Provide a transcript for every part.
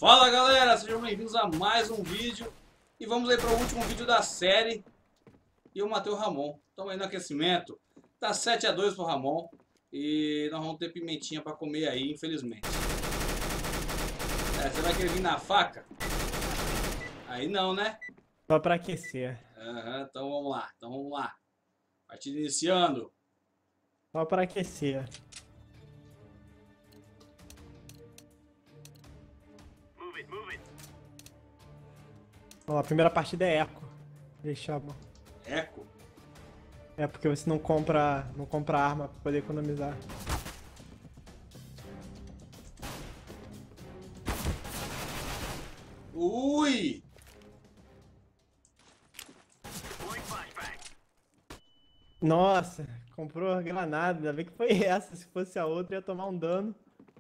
Fala galera, sejam bem-vindos a mais um vídeo. E vamos aí para o último vídeo da série. E eu matei o Ramon. Estamos aí no aquecimento. Tá 7-2 pro Ramon. E nós vamos ter pimentinha para comer aí, infelizmente. Você vai querer vir na faca? Aí não, né? Só pra aquecer. Então vamos lá. Partida iniciando. Só pra aquecer. Ó, a primeira partida é eco. Eles chamam. Eco. É porque você não compra arma pra poder economizar. Ui! Nossa, comprou a granada. Ainda bem que foi essa. Se fosse a outra, ia tomar um dano.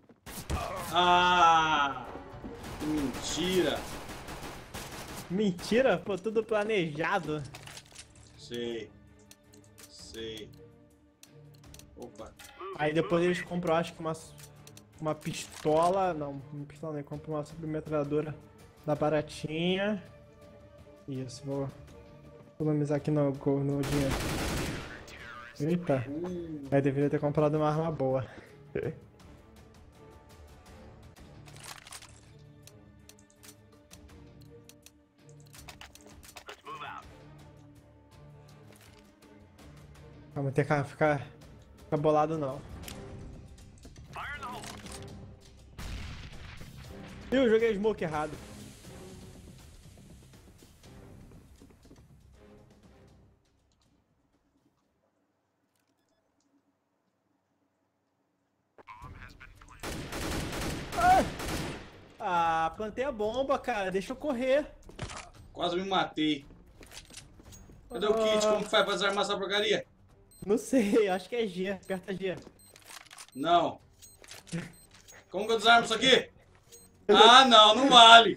Ah! Que mentira! Mentira, pô, tudo planejado. Sei. Opa. Aí depois eles compram, acho que uma pistola. Não, uma pistola não, compram uma submetralhadora da baratinha. Isso, vou economizar aqui no dinheiro. Eita, aí deveria ter comprado uma arma boa. Vamos ter que ficar bolado não. Eu joguei smoke errado. Ah, plantei a bomba, cara. Deixa eu correr. Quase me matei. Cadê o kit? Como que faz pra desarmar essa porcaria? Não sei, acho que é G. Aperta G. Não. Como que eu desarmo isso aqui? Ah, não vale.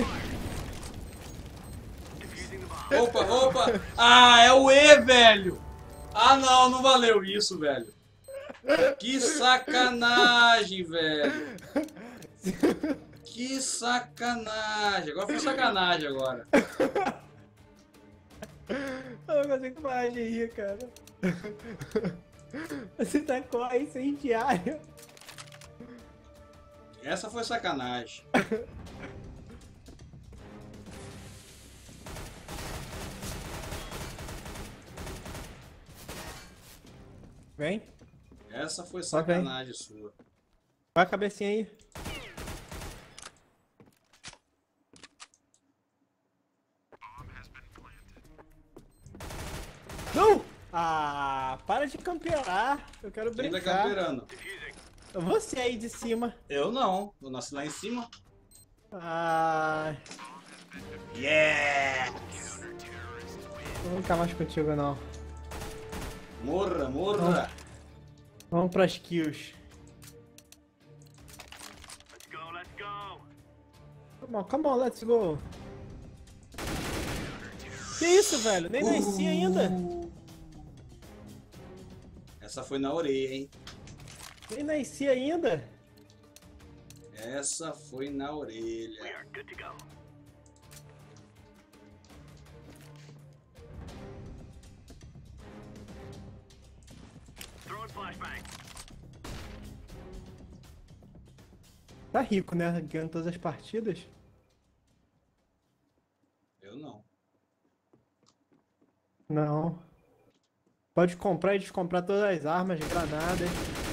Opa. Ah, é o E, velho. Ah, não valeu isso, velho. Que sacanagem, velho. Que sacanagem. Agora foi sacanagem agora. Eu não consigo parar de rir, cara. Você tá com a incendiária. Essa foi sacanagem. Vem. Essa foi sacanagem sua. Vai a cabecinha aí. Não! Ah, para de camperar. Eu quero Quem tá brincar. camperando? Você aí de cima. Eu não. Eu nasci lá em cima. Ah, Yeah! não vou ficar mais contigo não. Morra. Vamos pras kills. Come on, let's go. Que isso, velho? Nem nasci ainda. Essa foi na orelha, hein? Nem nasci ainda. Essa foi na orelha. Tá rico, né? Ganhando todas as partidas. Eu não. Não. Pode comprar e descomprar todas as armas, granadas.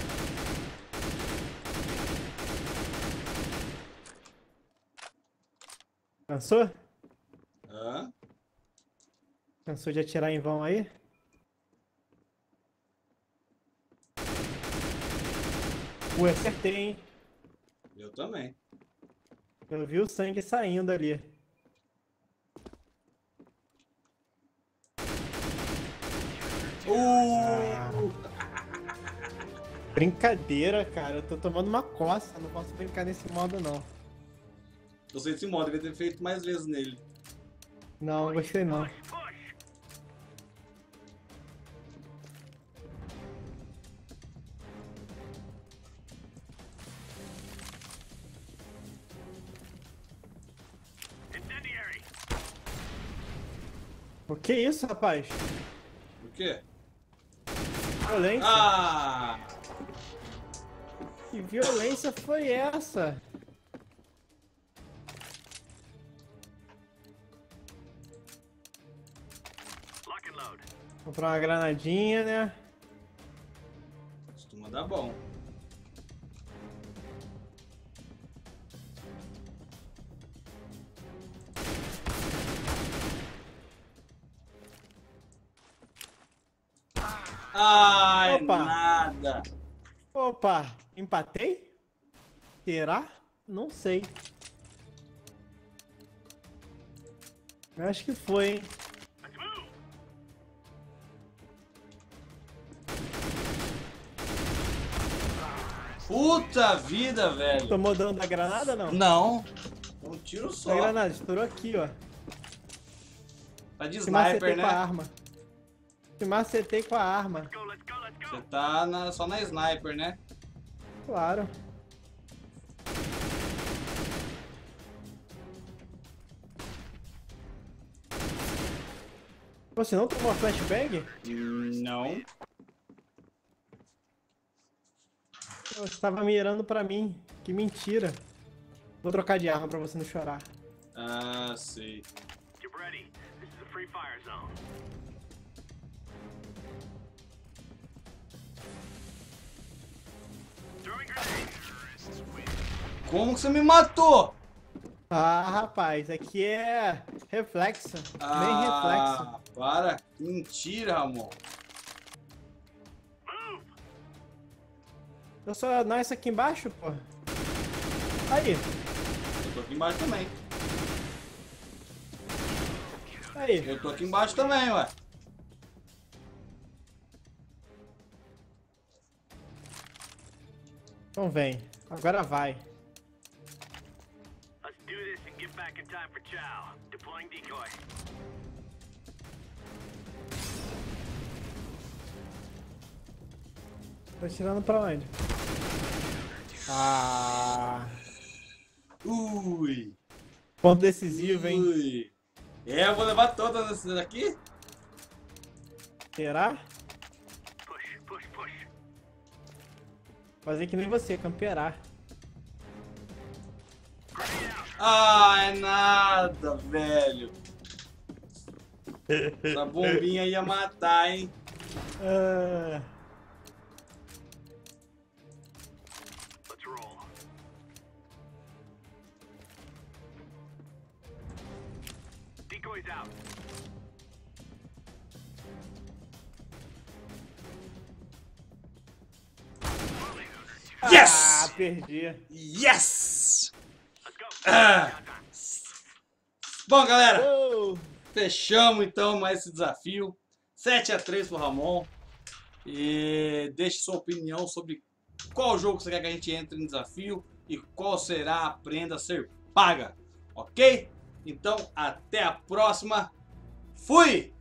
Cansou? Hã? Cansou de atirar em vão aí? Ui, acertei, hein? Eu também. Eu vi o sangue saindo ali. Brincadeira, cara. Eu tô tomando uma coça. Não posso brincar nesse modo, não. Gostei desse modo, devia ter feito mais vezes nele. Não, gostei não. O que é isso, rapaz? O quê? Violência? Ah! Que violência foi essa? Comprar uma granadinha, né? Costuma dar bom. Ai, Opa. nada. Opa, empatei? Será? Não sei. Eu acho que foi, hein? Puta vida, velho. Tomou dano da granada, não? Não. Um tiro só. A granada estourou aqui, ó. Tá de Te sniper, macetei com a né? arma. Te macetei com a arma. Você tá só na sniper, né? Claro. Você não tomou a flashbang? Não. Você estava mirando pra mim. Que mentira. Vou trocar de arma pra você não chorar. Ah, sei. Get ready. This is a free fire zone. Throwing grenade. Como que você me matou? Ah, rapaz, aqui é reflexo. Nem reflexo. Ah, para. Mentira, Ramon. Eu só nasço aqui embaixo, pô. Aí, Eu tô aqui embaixo também. aí. Eu tô aqui embaixo também, ué. Então vem. Agora vai. Let's do this and get back in time for chow. Deploying decoy. Tô tirando pra onde? Ah. Ui. Ponto decisivo, hein? Ui. É, eu vou levar todas essas daqui? Será? Push, push, push. Fazer que nem você, camperar. Ah, é nada, velho. Essa bombinha ia matar, hein? Ah, Let's roll. Decoys out. Yes! perdi. Yes! Let's go. Ah. Bom, galera, Oh, fechamos então mais esse desafio. 7-3 pro Ramon. E deixe sua opinião sobre qual jogo você quer que a gente entre no desafio e qual será a prenda a ser paga. Ok? Então, até a próxima. Fui!